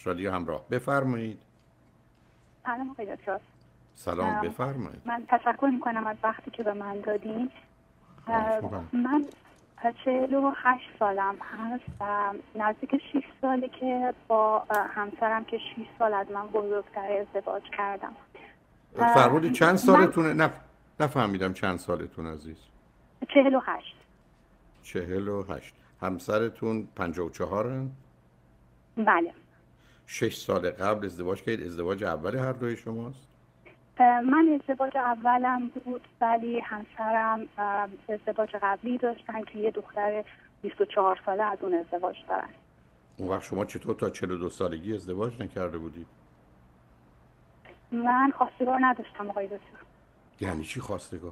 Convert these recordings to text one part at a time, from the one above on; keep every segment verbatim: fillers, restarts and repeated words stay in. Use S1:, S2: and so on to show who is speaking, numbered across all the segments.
S1: رادیو همراه. بفرمایید.
S2: سلام آقای دکتر.
S1: سلام، بفرمایید.
S2: من تشکر میکنم از وقتی که به من دادین. من چهل و هشت سالم هست و نزدیک شش ساله که با همسرم که شش سال از من بزرگتر ازدواج کردم.
S1: فرمودید چند سالتونه؟ نف... نفهمیدم چند سالتون عزیز.
S2: چهل و هشت.
S1: چهل و هشت. همسرتون پنجاه و چهارن؟
S2: بله.
S1: شش سال قبل ازدواج کردید. ازدواج اول هر دوی شماست؟
S2: من ازدواج اولم بود، ولی همسرم ازدواج قبلی داشتن که یه دختر بیست و چهار ساله از اون ازدواج دارن.
S1: اون وقت شما چطور تا چهل و دو سالگی ازدواج نکرده بودید؟
S2: من خواستگار نداشتم آقای دکتر.
S1: یعنی چی خواستگار؟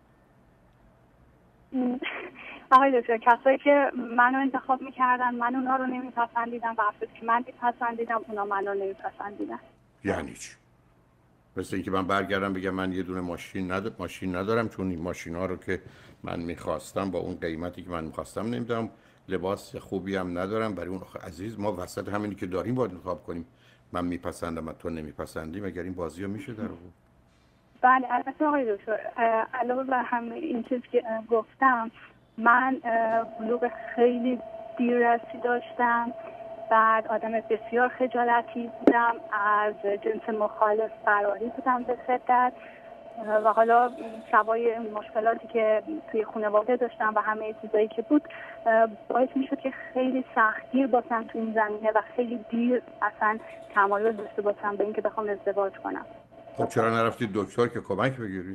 S2: آقای دکتر کسایی که منو انتخاب میکردن من اونا رو نمیپسندیدم و افرادی که من میپسندیدم اونا منو نمیپسندیدن.
S1: یعنی چی؟ مثل اینکه من برگردم بگم من یه دونه ماشین ند... ماشین ندارم چون این ماشینا رو که من میخواستم با اون قیمتی که من میخواستم نمیدم، لباس خوبی هم ندارم برای اون. عزیز ما وسط همینی که داریم باید انتخاب کنیم. من میپسندم و تو نمیپسندی، مگر این بازی ها میشه در آورد؟
S2: بله البته آقای دکتر علاوه بر همه این چیزی که گفتم من بلوغ خیلی دیررسی داشتم، بعد آدم بسیار خجالتی بودم، از جنس مخالف فراری بودم به شدت و حالا سوای مشکلاتی که توی خانواده داشتم و همه چیزایی که بود باعث میشد که خیلی سختگیر باشم توی این زمینه و خیلی دیر اصلا تمایل داشته باشم به اینکه بخوام ازدواج کنم.
S1: خب چرا نرفتید دکتر که کمک بگیرید؟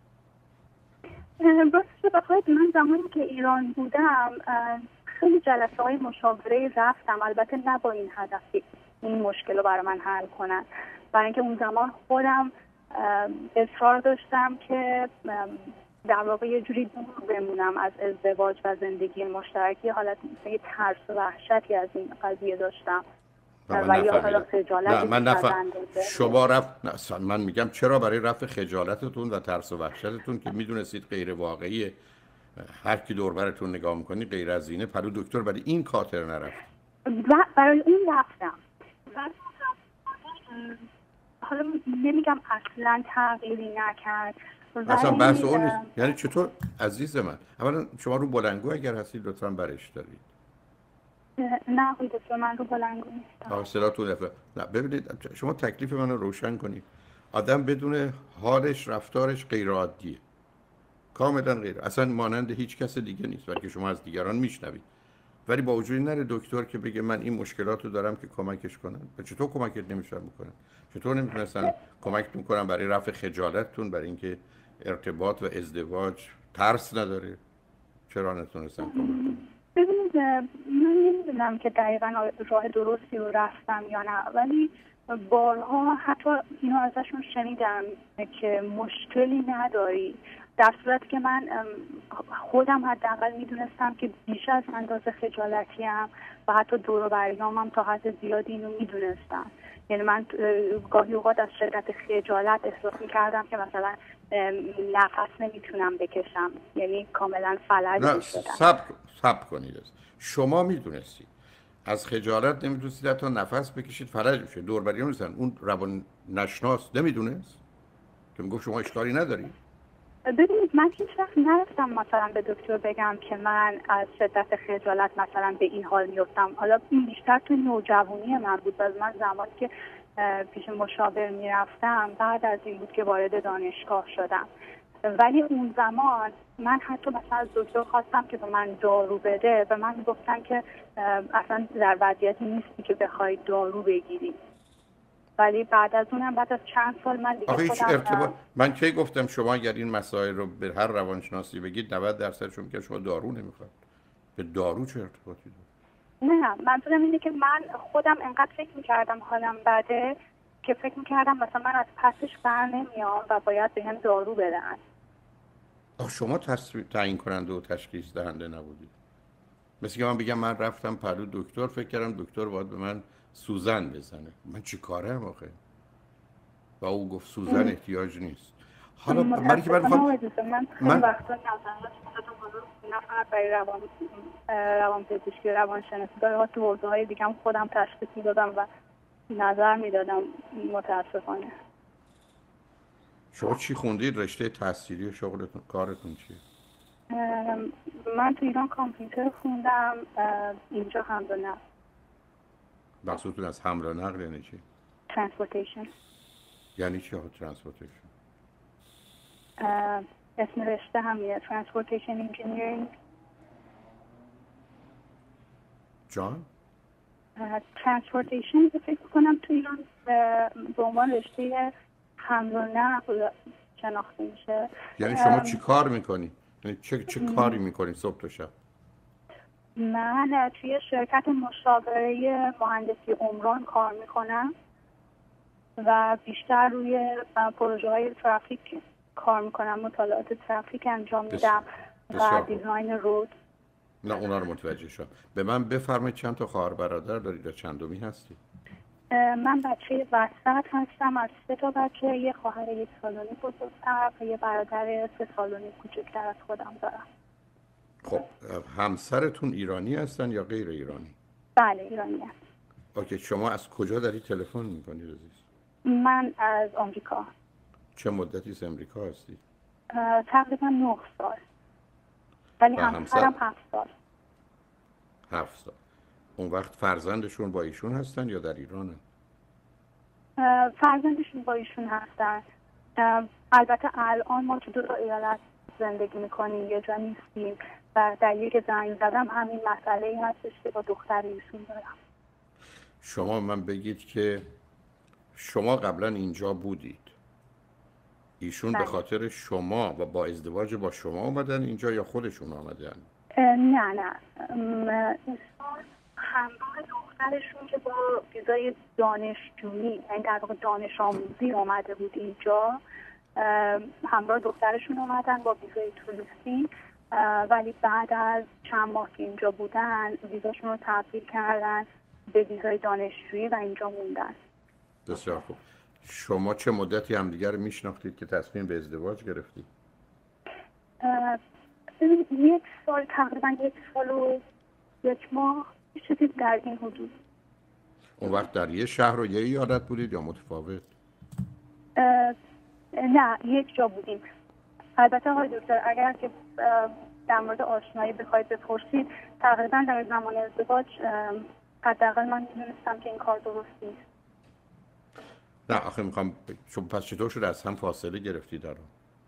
S2: راستش بخواید من زمانی که ایران بودم خیلی جلسه های مشاوره رفتم، البته نه با این هدفی این مشکل رو برای من حل کنن، برای اینکه اون زمان خودم اصرار داشتم که در واقع یه جوری دور بمونم از ازدواج و زندگی مشترکی. حالت مثل یه ترس و وحشتی از این قضیه داشتم و یا حالا خجالت.
S1: نه من نفهم. شما رفت نه من میگم چرا برای رفع خجالتتون و ترس و وحشتتون که میدونستید غیر واقعیه، هر کی دور براتون نگاه میکنی غیر از اینه، پرو دکتر برای این خاطر نرفت؟
S2: برای این رفتم. حالا نمیگم اصلا تغییری نکرد.
S1: اصلا بحث اون نیست. یعنی چطور عزیز من؟ اولا شما رو بلندگو اگر هستید لطفا برش دارید.
S2: نه خود دکتر من رو بلندگو نیستم.
S1: آه صداتون نفر. نه ببینید شما تکلیف منو روشن کنید. آدم بدون حالش رفتارش غیر عادیه. کاملا غیر. اصلا مانند هیچ کس دیگه نیست، بلکه شما از دیگران میشنوید. ولی با وجود نره دکتر که بگه من این مشکلاتو دارم که کمکش کنم. چطور کمکت نمیشم بکنم؟ چطور نمیتونستن کمکتون کنم برای رفع خجالتتون، برای اینکه ارتباط و ازدواج ترس نداره؟ چرا نتونستن کمک کنم؟
S2: ببینید من نمیدونم که دقیقا راه درستی رو رفتم یا نه، ولی بارها حتی اینو ازشون شنیدم که مشکلی نداری، در صورتی که من خودم حداقل میدونستم که بیش از اندازه خجالتیم و حتی دور و بریامم تا حد زیادی اینو میدونستم. یعنی من گاهی اوقات از شدت خجالت احساس میکردم که مثلا نفس نمیتونم بکشم، یعنی کاملا فلج میشدم.
S1: صبر صبر کنید. شما میدونستید از خجالت نمیتونستید حتی نفس بکشید، فلج میشه. دور و بریام نیستن. اون روان نشناس نمیدونست که میگفت شما اشکالی ندارید؟
S2: ببینید من هیچ وقت نرفتم مثلا به دکتر بگم که من از شدت خجالت مثلا به این حال میفتم. حالا این بیشتر تو نوجوانی من بود. از من زمانی که پیش مشاور میرفتم بعد از این بود که وارد دانشگاه شدم، ولی اون زمان من حتی مثلا از دکتر خواستم که به من دارو بده و من گفتن که اصلا در وضعیتی نیستی که بخوای دارو بگیری. ولی بعد از اونم بعد از چند سال من دیگه
S1: خودم هیچ ارتباط
S2: ام...
S1: من کی گفتم شما اگر این مسائل رو به هر روانشناسی بگید نود درصد شما که شما دارو نمیخواد. به دارو چه ارتباطی داره؟
S2: نه منظورم اینه که من خودم انقدر فکر میکردم حالم بده که فکر میکردم مثلا من از پسش بر نمیام و باید به هم دارو بدن.
S1: شما تصویر تعیین کننده و تشخیص دهنده نبودید. مثل که من بگم من رفتم پلو دکتر، فکر کردم دکتر باید به من سوزن بزنه. من چی کارم آخه؟ و او گفت سوزن احتیاج نیست. حالا من که من
S2: خواهم من خیلی وقتا نفر برای روان روان پزشکی روان شناسی داره تو حوزه‌های دیگه هم خودم تشخیص میدادم و نظر میدادم متاسفانه.
S1: شما چی خوندید؟ رشته تحصیلی و شغلتون کارتون چیه؟
S2: من تو ایران کامپیوتر خوندم، اینجا حمل و نقل.
S1: مقصودتون از حمل و نقل یعنی چی؟
S2: ترانسپورتیشن.
S1: یعنی چی ها ترانسپورتیشن؟
S2: اسم رشته همیه، ترانسپورتیشن انجینیرینگ.
S1: جان؟
S2: ترانسپورتیشن فکر کنم تو ایران به عنوان رشته حمل و نقل شناخته میشه.
S1: یعنی شما چی کار میکنی؟ یعنی چه چه کاری میکنی صبح تا شب؟
S2: من توی شرکت مشاوره مهندسی عمران کار میکنم و بیشتر روی پروژه های ترافیک کار میکنم، مطالعات ترافیک انجام میدم و دیزاین رود.
S1: نه اونا رو متوجه شدم. به من بفرمایید چند تا خواهر برادر دارید و چندمی هستی؟
S2: من بچه وسط هستم از سه تا بچه، یه خواهر یک سالونی بزرگتر و یه برادر سه سالونی کوچکتر از خودم دارم.
S1: خب همسرتون ایرانی هستن یا غیر ایرانی؟
S2: بله ایرانی هست.
S1: اوکی، شما از کجا داری تلفن میکنی عزیز؟
S2: من از آمریکا.
S1: چه مدتی از امریکا هستی؟
S2: تقریبا نه سال. ولی همسرم هفت سال.
S1: هفت سال. اون وقت فرزندشون با ایشون هستن یا در ایرانن؟
S2: فرزندشون با ایشون هستن. البته الان ما تو دو تا ایالت زندگی میکنیم، یه جا نیستیم و در یک زنگ زدم همین مسئله هستش که با دختر ایشون دارم.
S1: شما من بگید که شما قبلا اینجا بودید، ایشون به خاطر شما و با ازدواج با شما اومدن اینجا یا خودشون آمدن؟
S2: نه نه همراه دخترشون که با ویزای دانشجویی، یعنی در واقع دانش آموزی آمده بود اینجا، همراه دخترشون اومدن با ویزای توریستی، ولی بعد از چند ماه که اینجا بودن ویزاشون رو تبدیل کردن به ویزای دانشجویی و اینجا موندن.
S1: بسیار خوب. شما چه مدتی همدیگر رو میشناختید که تصمیم به ازدواج گرفتید؟
S2: یک سال، تقریبا یک سال و یک ماه چیزی در این حدود.
S1: اون وقت در یه شهر و یه ایالت بودید یا متفاوت؟
S2: نه یک جا بودیم. البته آقای دکتر اگر که در مورد آشنایی بخواید بپرسید، تقریبا در زمان ازدواج حداقل من می‌دونستم که این کار درست نیست.
S1: نه آخه میخوام چون پس چطور شد از هم فاصله گرفتید الان؟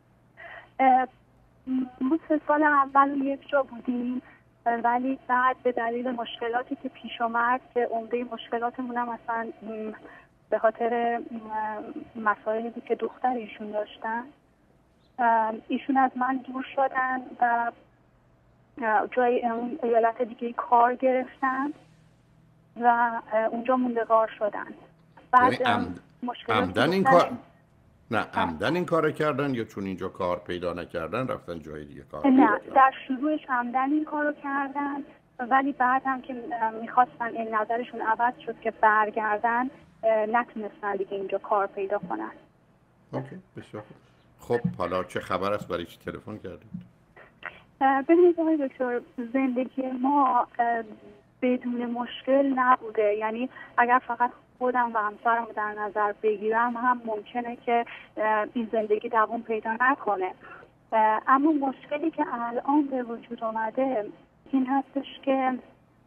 S2: ما سه سال اول یک جا بودیم ولی بعد به دلیل مشکلاتی که پیش آمد که عمده مشکلاتمون هم مثلا به خاطر مسائلی بود که دختر ایشون داشتن، ایشون از من دور شدن و جای اون ایالت دیگه کار گرفتن و اونجا موندگار شدن. بعد
S1: عمد... عمدن این کار نه عمدن این کار کردن یا چون اینجا کار پیدا نکردن رفتن جای دیگه کار پیدا
S2: نه کردن؟ در شروعش عمدن این کارو کردن ولی بعد هم که میخواستن این نظرشون عوض شد که برگردن نتونستن دیگه اینجا کار پیدا کنن.
S1: اوکی بسیار خب. حالا چه خبر است؟ برای چی تلفن کردید؟
S2: ببینید آقای دکتر، زندگی ما بدون مشکل نبوده، یعنی اگر فقط خودم و همسرم در نظر بگیرم هم ممکنه که این زندگی دوام پیدا نکنه، اما مشکلی که الان به وجود آمده این هستش که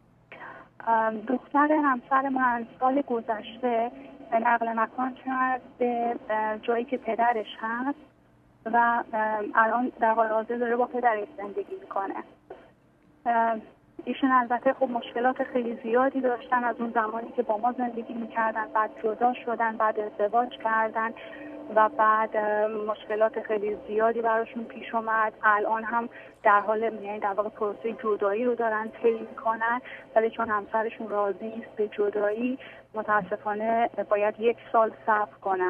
S2: دختر همسر من سال گذشته نقل مکان کرد به جایی که پدرش هست و الان در حال حاضر داره با پدرش زندگی میکنه. ایشون البته خب مشکلات خیلی زیادی داشتن از اون زمانی که با ما زندگی میکردن، بعد جدا شدن، بعد ازدواج کردن و بعد مشکلات خیلی زیادی براشون پیش اومد. الان هم در حال یعنی در واقع پروسه جدایی رو دارن طی میکنن ولی چون همسرشون راضی نیست به جدایی متاسفانه باید یک سال صبر کنن.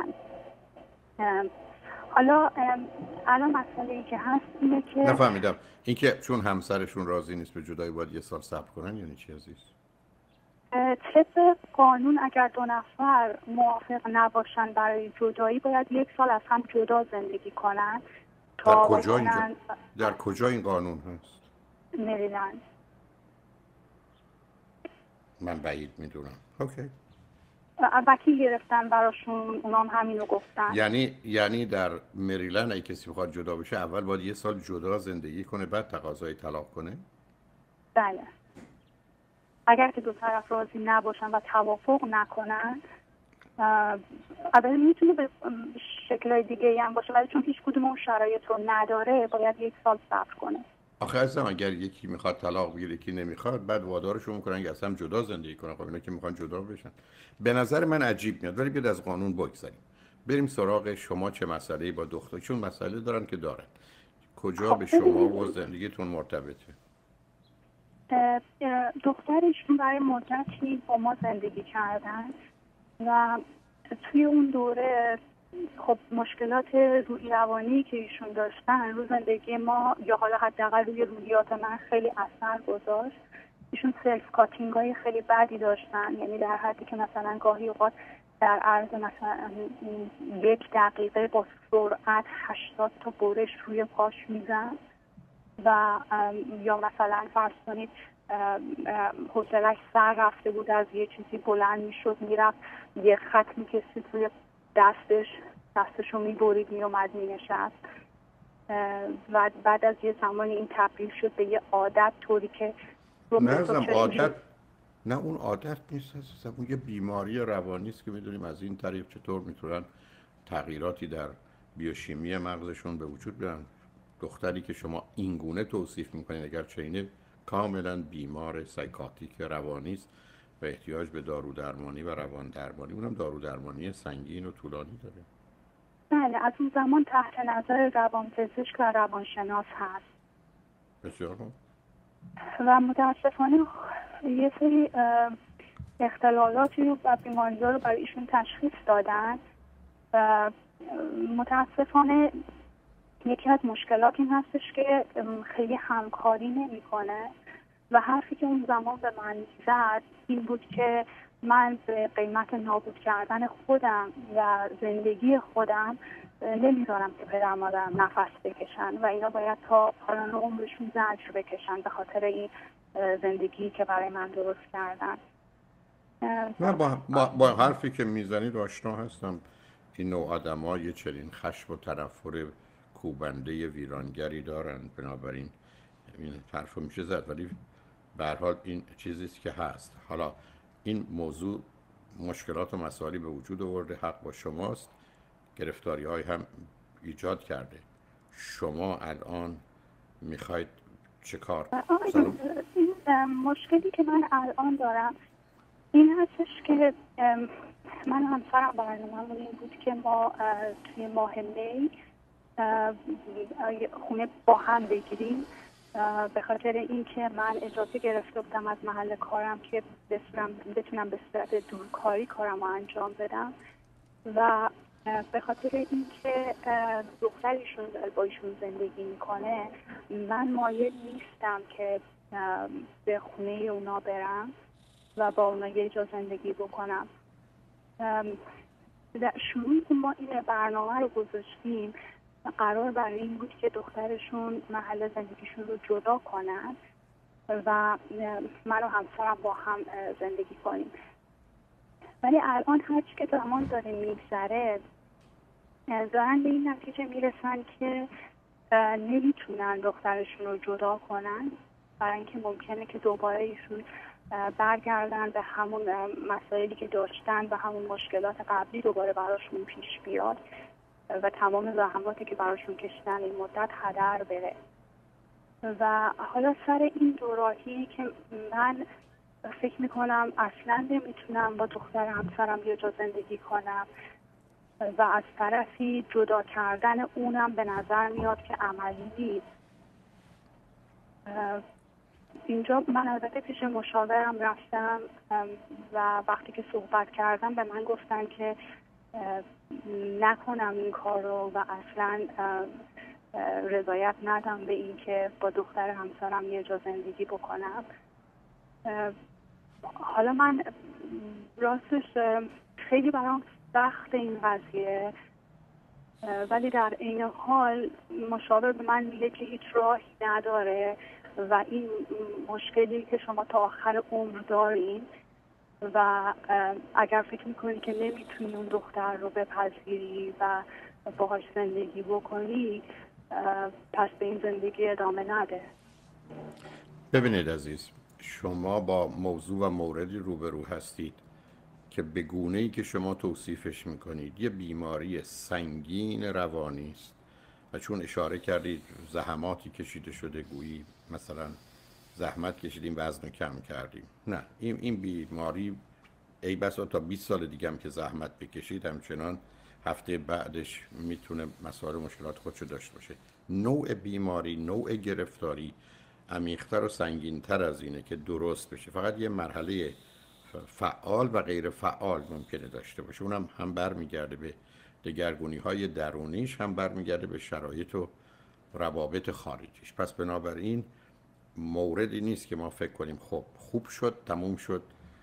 S2: حالا الان مسئله ای که هست اینه که
S1: نفهمیدم این که چون همسرشون راضی نیست به جدایی باید یه سال صبر کنن یعنی چی عزیز؟
S2: طبق قانون اگر دو نفر موافق نباشن برای جدایی باید یک سال از هم جدا زندگی کنن.
S1: در کجا اینجا؟ در کجا این قانون هست؟
S2: مریلند.
S1: من بعید میدونم. اوکی.
S2: وکیل گرفتن براشون، اونام همینو گفتن.
S1: یعنی یعنی در مریلند اگه کسی بخواد جدا بشه اول باید یه سال جدا زندگی کنه بعد تقاضای طلاق کنه؟
S2: بله. اگر که دو طرف راضی نباشن و توافق نکنن، البته میتونه به شکل‌های دیگه هم باشه، ولی چون هیچ کدوم اون شرایط رو نداره باید یک سال صبر کنه.
S1: آخه عزیزم اگر یکی میخواد طلاق بگیره یکی نمیخواد بعد وادارشون میکنن که اصلا جدا زندگی کنن. خب اینا که میخوان جدا بشن به نظر من عجیب میاد. ولی بیاد از قانون بگذریم بریم سراغ شما. چه مسئله‌ای با دختر؟ چون مسئله دارن که دارن. کجا به شما و زندگیتون مرتبطه؟
S2: دخترشون برای مدتی با ما زندگی کردن و توی اون دوره خب مشکلات روحی روانی که ایشون داشتن رو زندگی ما یا حالا حداقل روی روحیات من خیلی اثر گذاشت. ایشون سلف کاتینگ های خیلی بدی داشتن، یعنی در حدی که مثلا گاهی اوقات در عرض مثلا یک دقیقه با سرعت هشتاد تا برش روی پاش میزن و یا مثلا فرض کنید حوصله‌اش سر رفته بود از یه چیزی بلند میشد میرفت یه خط میکشید روی دستش دستشو میبرید میومد مینشست و بعد از یه زمانی این تبدیل شد به یه عادت طوری که
S1: نه ازم عادت نه اون عادت نیست اصلا اون یه بیماری روانی است که میدونیم از این طریق چطور میتونن تغییراتی در بیوشیمی مغزشون به وجود بیارن. دختری که شما اینگونه توصیف میکنید اگر چینه کاملا بیمار سایکاتیک روانی است و احتیاج به دارو درمانی و روان درمانی، اونم دارو درمانی سنگین و طولانی داره.
S2: بله از اون زمان تحت نظر روانپزشک و روانشناس هست.
S1: بسیار خوب.
S2: و متاسفانه یه سری اختلالاتی رو و بیماری‌ها رو برای ایشون تشخیص دادن و متاسفانه یکی از مشکلات این هستش که خیلی همکاری نمی‌کنه و حرفی که اون زمان به من زد این بود که من به قیمت نابود کردن خودم و زندگی خودم نمیذارم که پدر مادرم نفس بکشن و اینا باید تا پایان عمرشون زجر بکشن به خاطر این زندگی که برای من درست کردن.
S1: من با, با, با حرفی که میزنید آشنا هستم. این نوع آدم ها یه چنین خشم و تنفر کوبنده ویرانگری دارن، بنابراین این حرف میشه زد. ولی به هر حال این چیزیست که هست. حالا این موضوع مشکلات و مسائلی به وجود آورده، حق با شماست، گرفتاری های هم ایجاد کرده. شما الان میخواید چه کار؟
S2: این مشکلی که من الان دارم این هستش که من همسرم برنامه‌مون این بود که ما توی ماه می خونه با هم بگیریم به خاطر اینکه من اجازه گرفته بودم از محل کارم که بتونم به صورت دورکاری کارم رو انجام بدم و به خاطر اینکه دخترشون با ایشون زندگی میکنه من مایل نیستم که به خونه اونا برم و با اونا یه جا زندگی بکنم. در شروع که ما این برنامه رو گذاشتیم قرار برای این بود که دخترشون محل زندگیشون رو جدا کنن و من و همسرم با هم زندگی کنیم. ولی الان هرچی که زمان داره میگذره دارن به این نتیجه میرسن که نمیتونن دخترشون رو جدا کنن برای اینکه ممکنه که دوباره ایشون برگردن به همون مسائلی که داشتن و همون مشکلات قبلی دوباره براشون پیش بیاد و تمام زحماتی که براشون کشیدن این مدت هدر بره. و حالا سر این دوراهی که من فکر میکنم اصلا نمیتونم با دختر همسرم یه جا زندگی کنم و از طرفی جدا کردن اونم به نظر میاد که عملی نیست. اینجا من البته پیش مشاورم رفتم و وقتی که صحبت کردم به من گفتن که نکنم این کار رو و اصلا رضایت ندم به این که با دختر همسرم یه جا زندگی بکنم. حالا من راستش خیلی برام سخت این قضیه، ولی در این حال مشاور به من میگه که هیچ راهی نداره و این مشکلی که شما تا آخر عمر دارین و اگر فکر میکنی که نمیتونی اون دختر رو بپذیری و باهاش زندگی بکنی، پس به این زندگی ادامه نده.
S1: ببینید عزیز، شما با موضوع و موردی روبرو هستید که به گونه‌ای که شما توصیفش میکنید یه بیماری سنگین روانی است و چون اشاره کردید زحماتی کشیده شده، گویی مثلا زحمت کشیدیم وزن رو کم کردیم، نه، این این بیماری ای بسا تا بیست سال دیگه هم که زحمت بکشید همچنان هفته بعدش میتونه مسائل مشکلات خودشو داشته باشه. نوع بیماری، نوع گرفتاری عمیق‌تر و سنگین‌تر از اینه که درست بشه. فقط یه مرحله فعال و غیر فعال ممکنه داشته باشه، اونم هم برمیگرده به دگرگونی‌های درونیش، هم برمیگرده به شرایط و روابط خارجیش. پس بنابراین موردی نیست که ما فکر کنیم خب خوب شد تموم شد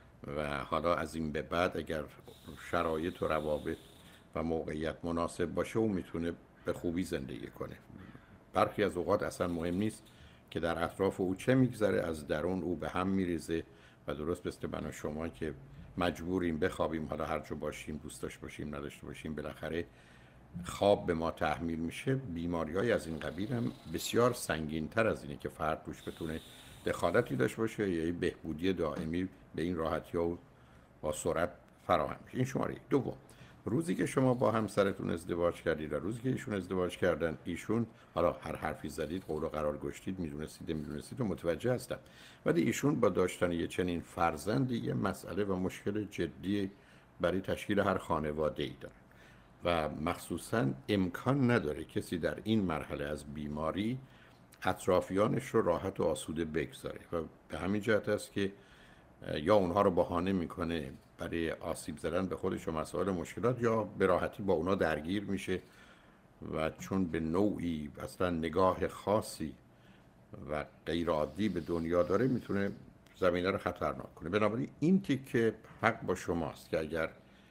S1: و حالا از این به بعد اگر شرایط و روابط و موقعیت مناسب باشه او میتونه به خوبی زندگی کنه. برخی از اوقات اصلا مهم نیست که در اطراف او چه میگذره، از درون او به هم میریزه و درست مثل من و شما که مجبوریم بخوابیم، حالا هر جا باشیم، دوست داشته باشیم نداشته باشیم، بالاخره خواب به ما تحمیل میشه. بیماری‌های از این قبیل هم بسیار سنگین‌تر از اینه که فرد روش بتونه دخالتی داشته باشه یا بهبودی دائمی به این راحتی‌ها و با سرعت فراهم میشه. این شماره دوم. روزی که شما با همسرتون ازدواج کردید و روزی که ایشون ازدواج کردن، ایشون حالا هر حرفی زدید قول و قرار گشتید، میدونستید میدونستید و متوجه هستم، ولی ایشون با داشتن یه چنین فرزندی یه مسئله و مشکل جدی برای تشکیل هر خانواده‌ای دارن و مخصوصاً امکان نداره کسی در این مرحله از بیماری اطرافیانش رو راحت و آسوده بگذاره و به همین جهت است که یا اونها رو بهانه میکنه برای آسیب زدن به خودش و مسائل مشکلات، یا به راحتی با اونا درگیر میشه و چون به نوعی اصلا نگاه خاصی و غیر عادی به دنیا داره میتونه زمینه رو خطرناک کنه. بنابراین این تیکه حق با شماست که اگر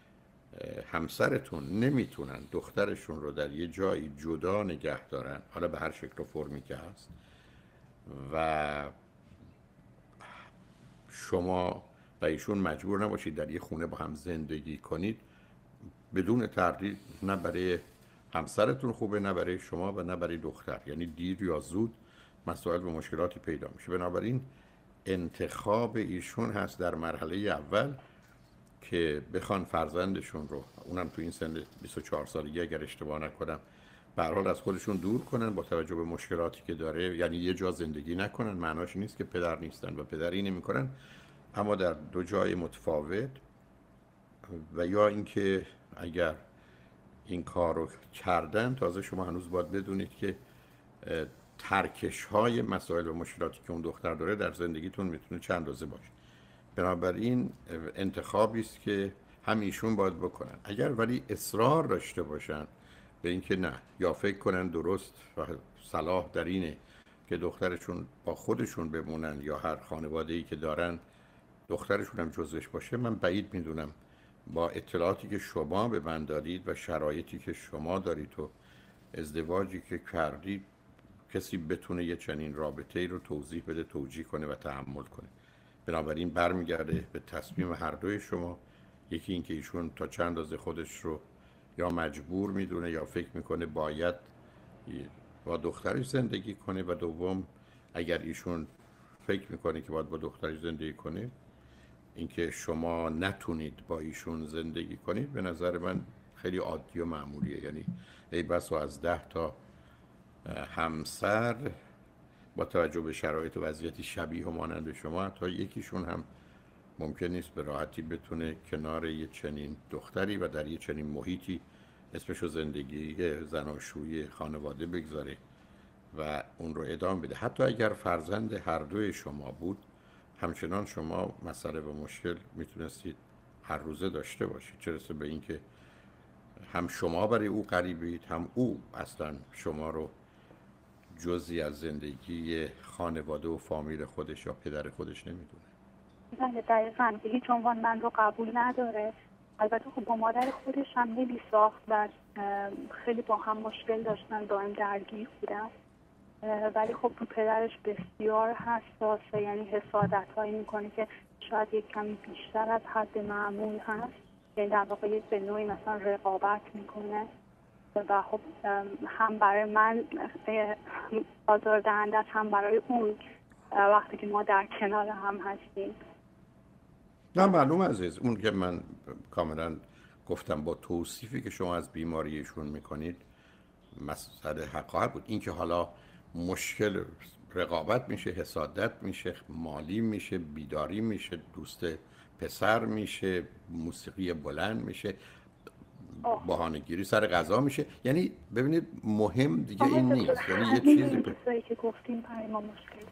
S1: همسرتون نمیتونن دخترشون رو در یه جایی جدا نگه دارن، حالا به هر شکل و فرمی که هست، و شما و ایشون مجبور نباشید در یه خونه با هم زندگی کنید، بدون تردید نه برای همسرتون خوبه، نه برای شما و نه برای دختر. یعنی دیر یا زود مسائل و مشکلاتی پیدا میشه. بنابراین انتخاب ایشون هست در مرحله اول که بخوان فرزندشون رو، اونم تو این سن بیست و چهار سالگی اگر اشتباه نکنم، به هر حال از خودشون دور کنن با توجه به مشکلاتی که داره. یعنی یه جا زندگی نکنن، معناش نیست که پدر نیستن و پدری نمیکنن، اما در دو جای متفاوت. و یا اینکه اگر این کار رو کردن، تازه شما هنوز باید بدونید که ترکش های مسائل و مشکلاتی که اون دختر داره در زندگیتون میتونه چند روزه باشه. بنابراین انتخابی است که هم ایشون باید بکنن. اگر ولی اصرار داشته باشن به اینکه نه، یا فکر کنن درست و صلاح در اینه که دخترشون با خودشون بمونن یا هر خانواده‌ای که دارن دخترشون هم جزوش باشه، من بعید میدونم با اطلاعاتی که شما به من دادید و شرایطی که شما دارید و ازدواجی که کردید کسی بتونه یه چنین رابطه‌ای رو توضیح بده، توجیه کنه و تحمل کنه. بنابراین برمیگرده به تصمیم هر دوی شما. یکی این که ایشون تا چند اندازه خودش رو یا مجبور میدونه یا فکر میکنه باید با دخترش زندگی کنه، و دوم اگر ایشون فکر میکنه که باید با دخترش زندگی کنه، اینکه شما نتونید با ایشون زندگی کنید به نظر من خیلی عادی و معمولیه. یعنی ای بسا از ده تا همسر با توجه به شرایط و وضعیتی شبیه و مانند شما حتی یکیشون هم ممکن نیست به راحتی بتونه کنار یه چنین دختری و در یه چنین محیطی اسمشو زندگی زناشویی خانواده بگذاره و اون رو ادامه بده. حتی اگر فرزند هر دوی شما بود، همچنان شما مسئله و مشکل میتونستید هر روزه داشته باشید، چه رسه به این که هم شما برای او غریبید، هم او اصلا شما رو جزئی از زندگی خانواده و فامیل خودش یا پدر خودش نمیدونه.
S2: بله دقیقاً، به هیچ عنوان من رو قبول نداره. البته خب با مادر خودش هم نمی ساخت و خیلی با هم مشکل داشتن، دائم درگیر بودن، ولی خب تو پدرش بسیار حساسه، یعنی حسادت هایی میکنه که شاید یک کمی بیشتر از حد معمول هست، یعنی در واقع یک به نوعی مثلا رقابت میکنه و خب هم برای من آزاردهنده است هم برای اون وقتی که ما در کنار هم هستیم.
S1: نه معلوم عزیز، اون که من کاملا گفتم با توصیفی که شما از بیماریشون میکنید مسئله حقایق بود. این که حالا مشکل رقابت میشه، حسادت میشه، مالی میشه، بیداری میشه، دوست پسر میشه، موسیقی بلند میشه، بهانه‌گیری سر غذا میشه. یعنی ببینید مهم دیگه این نیست، یعنی یه چیزی ب...
S2: چیزی که گفتیم برای ما مشکل.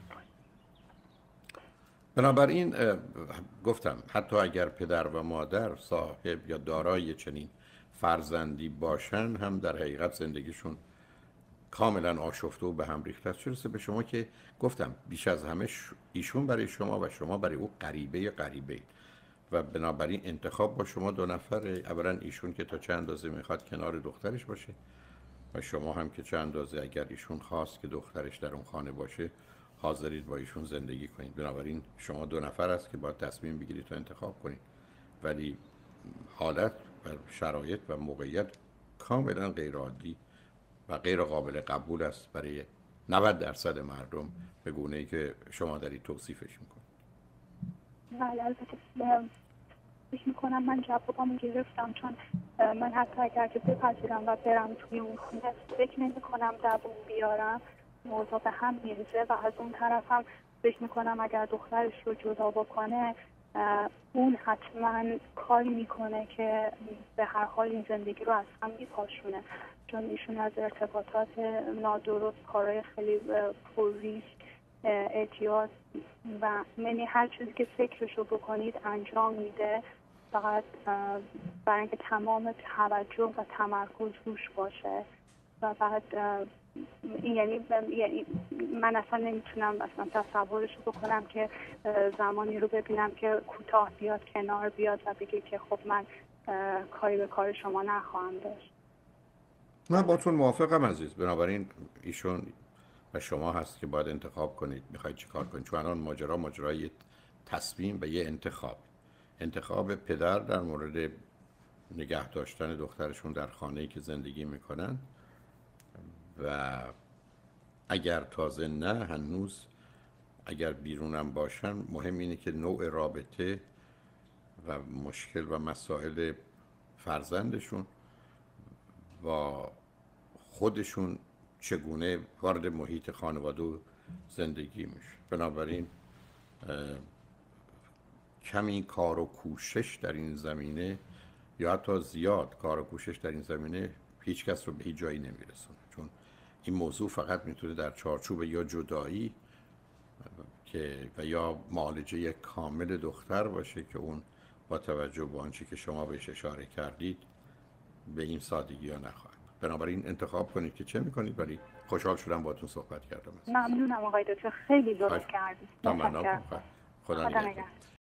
S1: بنابراین گفتم حتی اگر پدر و مادر صاحب یا دارای چنین فرزندی باشن هم در حقیقت زندگیشون کاملا آشفته و به هم ریخته است. چه رسه به شما که گفتم بیش از همه ایشون برای شما و شما برای او غریبه غریبه اید و بنابراین انتخاب با شما دو نفره. اولا ایشون که تا چند اندازه میخواد کنار دخترش باشه و شما هم که چند اندازه اگر ایشون خواست که دخترش در اون خانه باشه حاضرید با ایشون زندگی کنید. بنابراین شما دو نفر است که باید تصمیم بگیرید و انتخاب کنید، ولی حالت و شرایط و موقعیت کاملا غیر عادی و غیر قابل قبول است برای نود درصد مردم به گونه‌ای که شما دارید توصیفش میکنید.
S2: بله البته فکر میکنم من جوابمو گرفتم، چون من حتی اگر که بپذیرم و برم توی اون خونه فکر نمیکنم دووم بیارم، موضوع به هم میریزه و از اون طرف هم فکر میکنم اگر دخترش رو جدا بکنه اون حتما کاری میکنه که به هر حال این زندگی رو از هم میپاشونه، چون ایشون از ارتباطات نادرست، کارهای خیلی پر ریسک، اعتیاد و یعنی هر چیزی که فکرشو بکنید انجام میده فقط برای اینکه تمام توجه و تمرکز روش باشه و بعد این یعنی یعنی من اصلا نمیتونم اصلا تصورش رو بکنم که زمانی رو ببینم که کوتاه بیاد کنار بیاد و بگه که خب من کاری به کار شما نخواهم داشت.
S1: من باتون موافقم عزیز. بنابراین ایشون و شما هست که باید انتخاب کنید میخواید چی کار کنید، چون الان ماجرا ماجرای تصمیم و یه انتخاب انتخاب پدر در مورد نگه داشتن دخترشون در خانه‌ای که زندگی میکنن و اگر تازه نه هنوز اگر بیرونم باشن مهم اینه که نوع رابطه و مشکل و مسائل فرزندشون و خودشون چگونه وارد محیط خانواده و زندگی میشه. بنابراین کمی کار و کوشش در این زمینه یا حتی زیاد کار و کوشش در این زمینه هیچ کس رو به هیچ جایی نمیرسونه، چون این موضوع فقط میتونه در چارچوب یا جدایی که و یا معالجه کامل دختر باشه که اون با توجه به آنچه که شما بهش اشاره کردید به این سادگی ها نخواهد. بنابراین انتخاب کنید که چه میکنید. ولی خوشحال شدم باهاتون صحبت کردم.
S2: ممنونم آقای دکتر، خیلی لطف کردید.
S1: ممنونم. خدا نگهدار.